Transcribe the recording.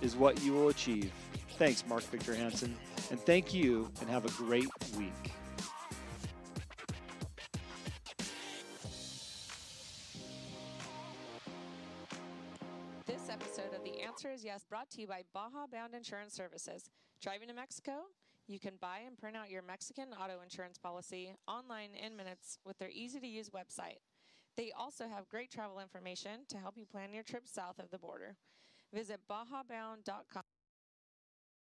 is what you will achieve. Thanks, Mark Victor Hansen, and thank you, and have a great week. This episode of The Answer is Yes brought to you by Baja Bound Insurance Services. Driving to Mexico? You can buy and print out your Mexican auto insurance policy online in minutes with their easy-to-use website. They also have great travel information to help you plan your trip south of the border. Visit bajabound.com.